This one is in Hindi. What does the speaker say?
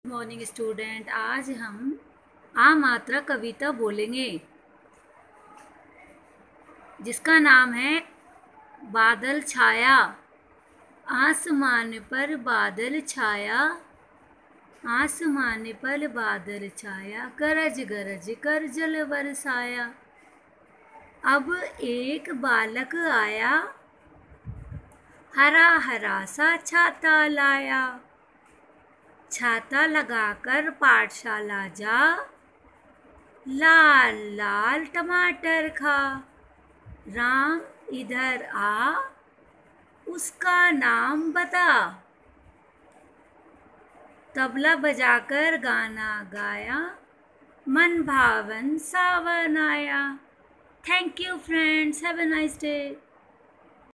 Morning student. आज हम आ मात्रा कविता बोलेंगे जिसका नाम है बादल छाया। आसमान पर बादल छाया, आसमान पर बादल छाया, गरज गरज कर जल बरसाया। अब एक बालक आया, हरा हरा सा छाता लाया। छाता लगाकर पाठशाला जा, लाल लाल टमाटर खा। राम इधर आ, उसका नाम बता। तबला बजाकर गाना गाया, मन भावन सावन आया। Thank you friends, have a nice day.